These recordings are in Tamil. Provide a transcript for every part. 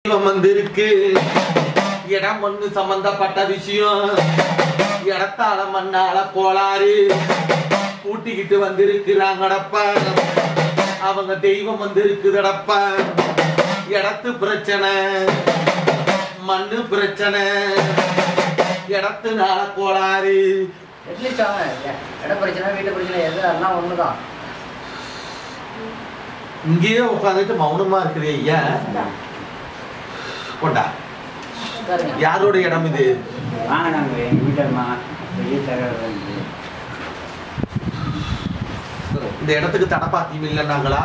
வந்திருக்கு இடம் ஒண்ணு சம்பந்தப்பட்ட விஷயம் இடத்தால மண்ணால கோளாறு கூட்டிக்கிட்டு வந்திருக்கிறாங்கடப்ப அவங்க தெய்வம் வந்திருக்குதடப்ப இடத்து பிரச்சனை மண்ணு பிரச்சனை இடத்துனால கோளாறு இட பிரச்சனை வீட்டு பிரச்சனை எல்லாம் ஒண்ணுதான். இங்கேயே உட்காந்துட்டு மௌனமா இருக்குது ஐயா. கொண்டா யாரோட இடம் இது? இந்த இடத்துக்கு தடப்பாத்தியம் இல்லைன்னாங்களா?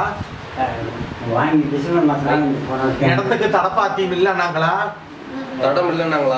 இடத்துக்கு தடப்பாத்தியம் இல்லைன்னாங்களா? தடம் இல்லைன்னாங்களா?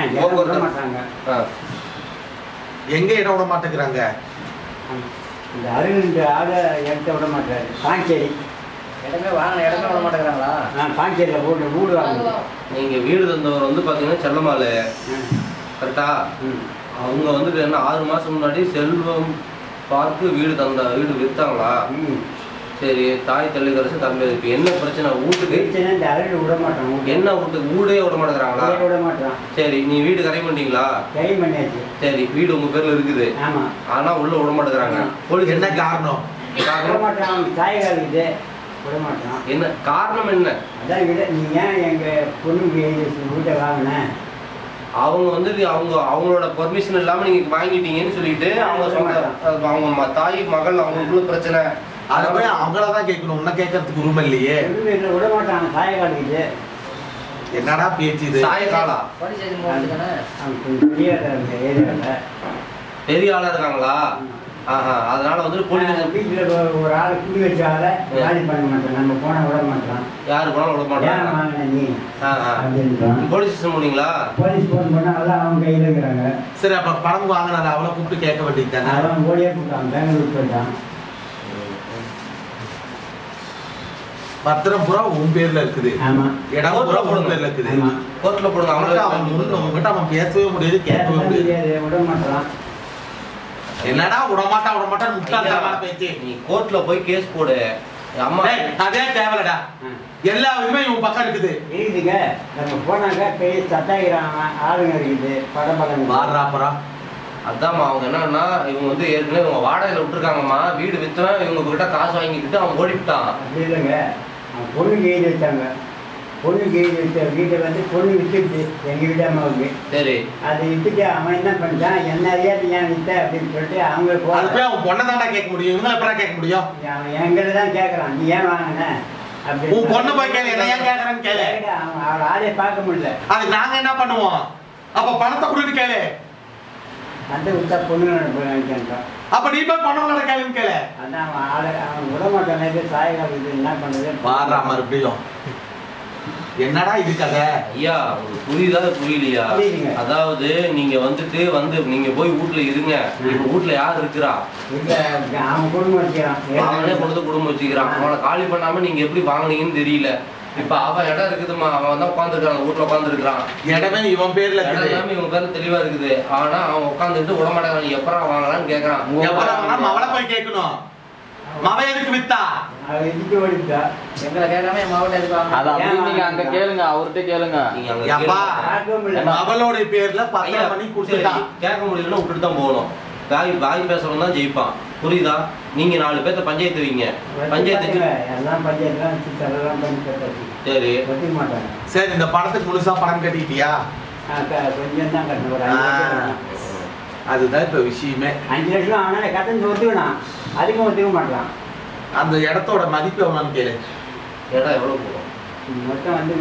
எங்க இடம் விட மாட்டேங்கிறாங்க? இந்த அருள் ஆள இடத்த விட மாட்டாரு. பாஞ்சேரி இடமே வாங்கின இடமே விட மாட்டேங்கிறாங்களா? பாஞ்சேரியில் போட்டு வீடு வாங்க. நீங்க வீடு தந்தவர் வந்து பாத்தீங்கன்னா செல்லமாலு கரெக்டா? அவங்க வந்து என்ன 6 மாசம் முன்னாடி செல்வம் பார்த்து வீடு வித்தாங்களா? சரி, தாய் தள்ளிக்கரசு தம்பி இருக்கு. என்ன பிரச்சனை வீட்டுக்கு? இந்த அருள் விட மாட்டான். என்ன வீட்டுக்கு வீடே விட மாட்டேங்கிறாங்களா? விட மாட்டான். சரி, நீ வீடு கரை பண்ணிட்டீங்களா? கரை பண்ணியாச்சு. சரி, வீடு உங்க பேர்ல இருக்குது. ஆமா. ஆனா உள்ள விட மாட்டேங்கிறாங்க. போலீஸ் என்ன காரணம்? விட மாட்டான். தாய்கால் இது விட மாட்டான். என்ன காரணம்? என்ன அதான் விட நீ ஏன் எங்க பொண்ணுக்கு வீட்டை வாங்கின? அவங்க வந்து அவங்களோட பெர்மிஷன் இல்லாம நீங்க வாங்கிட்டீங்கன்னு சொல்லிட்டு அவங்க தாய் மகள் அவங்களுக்குள்ள பிரச்சனை. அதை போய் அவங்களதான் கேட்கணும். உன்ன கேட்கறதுக்கு உரிமை இல்லையே. விட மாட்டாங்க. தாய்கால் இது என்னடா பேச்சு இது? சாயகாலா பெரிய ஆளா இருக்காங்களா? அதனால வந்து வீட்டுல ஒரு ஆள் குடி வச்ச ஆளை காலி பண்ண மாட்டேன். நம்ம போனா விட மாட்டோம். யாரு போனாலும் விட மாட்டாங்க. போலீஸ் ஸ்டேஷன் போனீங்களா? போலீஸ் போன் பண்ணா அதான் அவங்க கையில இருக்கிறாங்க. சரி, அப்ப பணம் வாங்கினால அவளை கூப்பிட்டு கேட்க வேண்டியது தானே? அவன் ஓடியே கூப்பிட்டான். பெங்களூர் போயிட்டான். பத்திரம் பூரா உன் பேர்ல இருக்குது. இடம் பூரா உன் பேர்ல இருக்குது. கோர்ட்ல போடுங்க. அவன்கிட்ட அவன் பேசவே முடியாது, கேட்கவே முடியாது. விட மாட்டான். என்னடா விடமாட்டான் முட்டாள்தனமான பேச்சு. நீ கோர்ட்ல போய் கேஸ் போடு. அம்மா அதே தேவைடா. எல்லா விதமே இவன் பக்கம் இருக்குது. இருக்குதுங்க. நம்ம போனாங்க பெரிய சட்டாகிறாங்க ஆளுங்க இருக்குது. படம் வாடுறாப்பரா. அதாம்மா அவங்க என்னன்னா இவங்க வந்து ஏற்கனவே இவங்க வாடகையில விட்டுருக்காங்கம்மா. வீடு வித்தவன் இவங்க கிட்ட காசு வாங்கிக்கிட்டு அவன் ஓடிவிட்டான். அப்படி இல்லைங்க. அவன் பொண்ணுக்கு எழுதி வச்சாங்க. பொண்ணுக்கு எழுதி வச்ச வீட்டை வந்து பொண்ணு வித்துடுச்சு எங்க வீட்டு அம்மாவுக்கு. சரி, அதை வித்துட்டு அவன் என்ன பண்ணிட்டான், என்ன அறியாது ஏன் வித்த அப்படின்னு சொல்லிட்டு அவங்க அவன் பொண்ணை தாண்டா கேட்க முடியும். இவங்க எப்படா கேட்க முடியும்? அவன் எங்கிட்ட தான் கேட்கறான். நீ ஏன் வாங்கின அப்படி. உன் பொண்ணு போய் கேளு, என்ன ஏன் கேட்கறான்னு கேளு. அவன் ஆளே பார்க்க முடியல. அதுக்கு நாங்க என்ன பண்ணுவோம்? அப்ப பணத்தை கொடுத்து கேளு. அந்த விட்டா பொண்ணு நினைக்கிறான். அப்ப நீ போய் பணம் கேளுன்னு கேளு. அதான் அவன் ஆளை அவன் விட மாட்டான். சாயகால இது என்ன பண்றது? வாடுறா மறுபடியும். என்னடா இது கதை? ஐயா, புரியுதா புரியலையா? அதாவது நீங்க நீங்க போய் வீட்டுல இருங்க. இப்ப வீட்டுல யாரு இருக்கிறா? அவன் குடும்பம் வச்சுக்கிறான். அவனே கொண்டு குடும்பம் வச்சுக்கிறான். அவனை காலி பண்ணாம நீங்க எப்படி வாங்கினீங்கன்னு தெரியல. இப்ப அவன் இடம் இருக்குதுமா, அவன் தான் உட்காந்துருக்கான். வீட்டுல உட்காந்து இருக்கிறான். இடமே இவன் பேர்ல எல்லாமே இவன் பேர்ல தெளிவா இருக்குது. ஆனா அவன் உட்காந்துட்டு விட மாட்டேங்கிறான். எப்பரா வாங்கலான்னு கேக்குறான். எப்பரா வாங்கலாம்? அவளை போய் கேட்கணும். மவ எதுக்கு வித்தா? எங்களை கேட்காம அங்க கேளுங்க, அவர்கிட்ட கேளுங்க. அவளோட பேர்ல பத்திரம் பண்ணி கொடுத்துட்டான். கேட்க முடியலன்னா விட்டுட்டு தான் போகணும். வாய் பேசுறவன் தான் ஜெயிப்பான். புரியுதா? நீங்க 4 பேர்த்த பஞ்சாயத்து வைங்க. பஞ்சாயத்து சரி சரி. இந்த பணத்துக்கு முழுசா பணம் கட்டிட்டியா? கொஞ்சம் தான் கட்டணும். அதுதான் இப்ப விஷயமே. 5 லட்சம் ஆனா கட்டணம் ஒத்துக்கணும். அதுக்கும் ஒத்துக்க மாட்டான். அந்த இடத்தோட மதிப்பு எவ்வளோன்னு கேளு. இடம் எவ்வளவு போகும்? மொத்தம் வந்து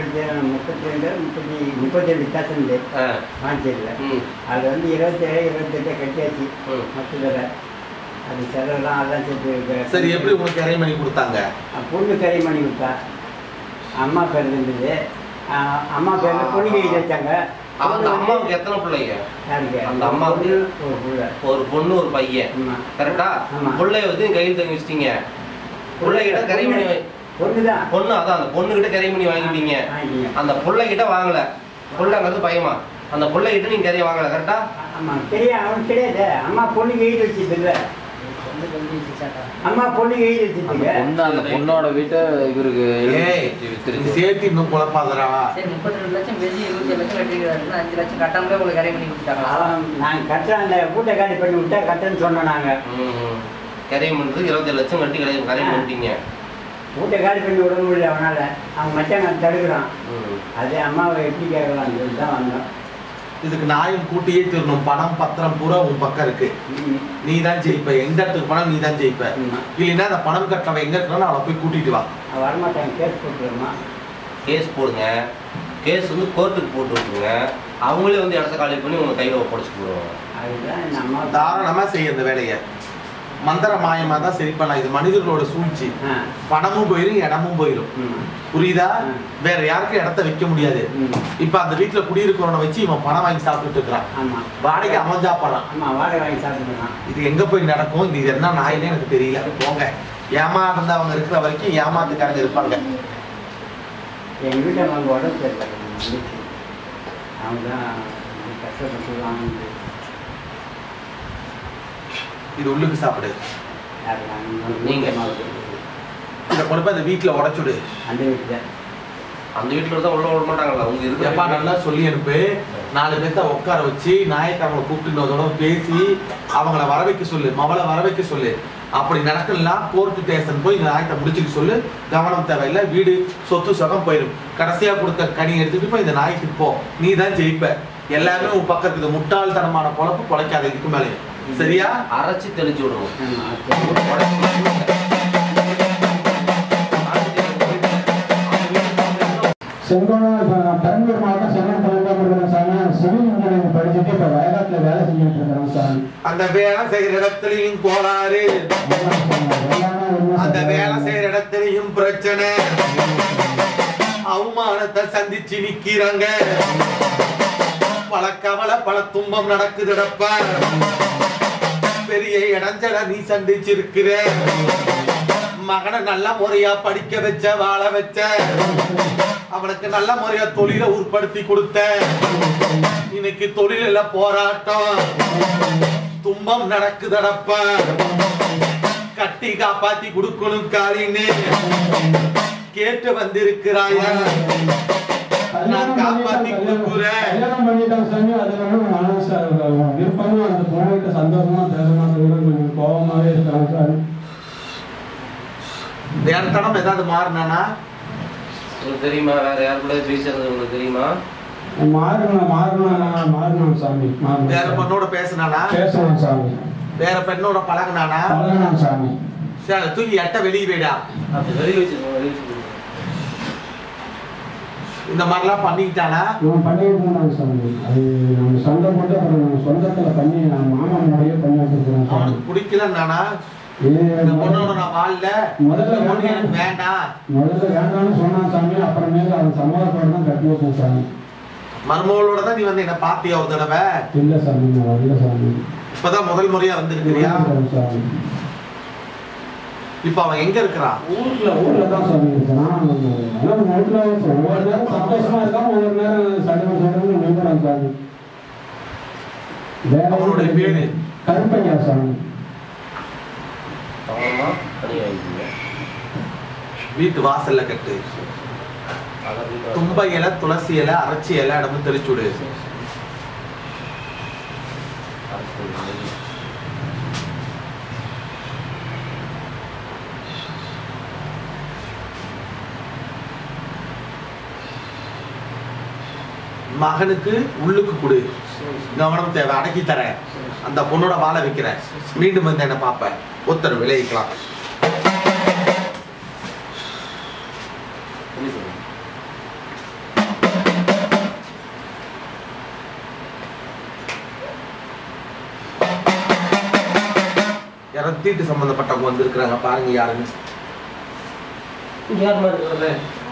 37 தசண்டு பாண்டிச்சேரியில். அது வந்து 27 28 கட்டியாச்சு மொத்தத்தில். அது செலவுலாம் அதெல்லாம் சேர்த்து. சரி, எப்படி உங்களுக்கு கரை பண்ணி கொடுத்தாங்க? பொண்ணு கரை பண்ணி கொடுத்தா. அம்மா பேர் இருந்தது. அம்மா பேர்ல பொண்ணு எழுதி வச்சாங்க. அவங்க அம்மாவுக்கு எத்தனை பிள்ளைங்க? அந்த அம்மாவுக்கு ஒரு பொண்ணு ஒரு பையன். கரெக்டா? பிள்ளைய வந்து கையில் தங்கி வச்சிட்டீங்க. பிள்ளைகிட்ட கரைமணி பொண்ணு அதான் அந்த பொண்ணு கிட்ட கரைமணி வாங்கிட்டீங்க. அந்த பிள்ளைகிட்ட வாங்கல. பிள்ளைங்கிறது பையமா? அந்த பிள்ளைகிட்ட நீங்க கரையை வாங்கல. கரெக்டா? ஆமா தெரியும். அவனுக்கு கிடையாது. அம்மா பொண்ணு எழுதி வச்சது இல்லை. அம்மா பொண்ணு எழுதி அந்த வச்சுட்டீங்க. பொண்ணு அந்த பொண்ணோட வீட்டை இவருக்கு ஏய், வித்துருச்சு. சேர்த்து இன்னும் குழப்பாதரா. சரி 32 லட்சம் பேசி 27 லட்சம் கட்டிக்கிறாருன்னா 5 லட்சம் கட்டாமலே உங்களுக்கு கரை பண்ணி கொடுத்துட்டாங்களா? நாங்கள் கட்டுற அந்த வீட்டை காலி பண்ணி விட்டா கட்டுன்னு சொன்னோம். நாங்கள் கரையம் பண்ணுறது 27 லட்சம் கட்டி கரையம் பண்ணிட்டீங்க. வீட்டை காலி பண்ணி விட முடியல அவனால். அவன் மச்சான் நான் தடுக்கிறான். அதே அம்மாவை எப்படி கேட்கலான்னு சொல்லி தான் வந்தோம். இதுக்கு நாயும் கூட்டியே தீரணும். பணம் பத்திரம் பூரா உன் பக்கம் இருக்கு. நீ தான் ஜெயிப்ப. எந்த இடத்துக்கு பணம் நீ தான் ஜெயிப்ப. இல்லைன்னா அந்த பணம் கட்டவன் எங்க இருக்கிறான்னு அவளை போய் கூட்டிட்டு வா. வரமாட்டாங்க. கேஸ் போட்டுருமா? கேஸ் போடுங்க. கேஸ் வந்து கோர்ட்டுக்கு போட்டு விட்டுருங்க. அவங்களே வந்து இடத்த காலி பண்ணி உங்க கையில் ஒப்படைச்சு போடுவாங்க. அதுதான் இந்த அம்மா தாராளமா செய்ய இந்த வேலையை. மந்திர மாயமா தான் சரி பண்ணலாம். இது மனிதர்களோட சூழ்ச்சி. பணமும் போயிடும், இடமும் போயிடும். புரியுதா? வேற யாருக்கும் இடத்த வைக்க முடியாது. இப்ப அந்த வீட்டுல குடியிருக்கிறவனை வச்சு இவன் பணம் வாங்கி சாப்பிட்டு இருக்கிறான். வாடகை அமைஞ்சா பணம். வாடகை வாங்கி சாப்பிட்டுருக்கான். இது எங்க போய் நடக்கும்? இது என்ன நாயினே எனக்கு தெரியல. போங்க. ஏமாந்தவங்க இருக்கிற வரைக்கும் ஏமாத்துக்காரங்க இருப்பாங்க. எங்க வீட்டை அவங்க உடம்பு சரியில்லை. அவங்க தான் கஷ்டப்பட்டு வாங்க. இது உள்ளுக்கு சாப்பிடு. நீங்க இதை கொண்டு போய் அந்த வீட்டுல உடைச்சுடு. அந்த வீட்டுல அந்த வீட்டுல தான் உள்ள விட மாட்டாங்களா? அவங்க எப்பா இருக்க நல்லா சொல்லி அனுப்பு. 4 பேர்த்த உட்கார வச்சு ஞாயிற்றுக்கிழமை கூப்பிட்டு பேசி அவங்கள வர வைக்க சொல்லு. மவளை வர வைக்க சொல்லு. அப்படி நடக்கலாம் கோர்ட்டு ஸ்டேஷன் போய் இந்த நாயத்தை முடிச்சுட்டு சொல்லு. கவனம் தேவையில்லை. வீடு சொத்து சுகம் போயிடும். கடைசியா கொடுத்த கனி எடுத்துட்டு போய் இந்த நாய்க்கு போ. நீ தான் ஜெயிப்ப. எல்லாமே உன் பக்கம் இருக்குது. முட்டாள்தனமான பொழப்பு பொழைக்காத. இதுக்கு மேலே சரியா? அரைச்சி தெளிச்சு விடுவோம். செங்கோணம் பெரம்பலூர் மாவட்டம் செங்கோணம் சாமி சிவில் இன்ஜினியரிங் படிச்சுட்டு இப்போ வயநாட்டில் வேலை செஞ்சுட்டு இருக்கிறோம் சாமி. அந்த வேலை செய்கிற இடத்துலையும் கோளாறு. அந்த வேலை செய்கிற இடத்துலையும் பிரச்சனை. அவமானத்தை சந்திச்சு நிக்கிறாங்க. பல கவலை பல துன்பம் நடக்குதுடப்ப. பெரிய இடைஞ்சல நீ சந்திச்சிருக்கிற. மகனை நல்ல முறையா படிக்க வச்ச, வாழ வச்ச, அவனுக்கு நல்ல முறையா தொழிலை உற்பத்தி கொடுத்த. இன்னைக்கு தொழில போராட்டம். துன்பம் நடக்குதடப்ப. கட்டி காப்பாத்தி கொடுக்கணும் காலின்னு கேட்டு வந்திருக்கிறாய. நான் காப்பாத்தி கொடுக்குறேன். கல்யாணம் பண்ணிட்டாங்க சாமி. அதுல விருப்பமும் அந்த பொண்ணுகிட்ட சந்தோஷமா பேசணும். கொஞ்சம் கோபமாவே இருக்காங்க சாமி. வேற தடம் ஏதாவது மாறினானா? உங்களுக்கு தெரியுமா? வேற யார் கூட பேசுறது உங்களுக்கு தெரியுமா? மாறணும் சாமி. வேற பெண்ணோட பேசினானா? பேசணும் சாமி. வேற பெண்ணோட பழகுனானா? பழகணும் சாமி. சரி, தூக்கி எட்ட வெளியே போயிடா. அப்படி வெளியே வச்சு இந்த மாதிரிலாம் பண்ணிக்கிட்டானா? பண்ணிட்டு இருந்தாங்க சாமி. அது நம்ம சொந்தம் போட்டு அப்புறம் நம்ம சொந்தத்துல பண்ணி மாமா முறையே பண்ணி வச்சிருக்கிறோம். அவனுக்கு பிடிக்கலன்னானா? இந்த பொண்ணோட நான் வாழல. முதல்ல எனக்கு வேண்டாம். முதல்ல வேண்டாம்னு சொன்னான் சாமி. அப்புறமேல அவன் சமாதானத்தோட தான் கட்டி வைப்போம் சாமி. மருமகளோட தான் நீ வந்து என்ன பாத்தியா ஒரு தடவை? இல்ல சாமி, நான் வரல சாமி. இப்பதான் முதல் முறையா வந்திருக்கிறியா? சாமி. இப்ப அவன் எங்க இருக்கிறான்? ஊர்ல தான் சாமி இருக்கிறான். வீட்டுல ஒவ்வொரு நேரம் சந்தோஷமா இருக்கான், ஒவ்வொரு நேரம் சடங்கு நின்றுறான் சாமி. அவனுடைய பேரு கருப்பையா சாமி. வீட்டு வாசல்ல கட்டு. தும்ப இலை, துளசி இலை, அரைச்சி இலை இடமும் தெளிச்சுடு. மகனுக்கு உள்ளுக்கு கொடு. கவனம் தேவை. அடக்கி தரேன். அந்த பொண்ணோட வாழ வைக்கிறேன். மீண்டும் வந்து என்ன பார்ப்பேன். ஒருத்தர் விளைவிக்கலாம். யாரும் தீட்டு சம்பந்தப்பட்டவங்க வந்திருக்கிறாங்க. பாருங்க யாருன்னு. யார் மாதிரி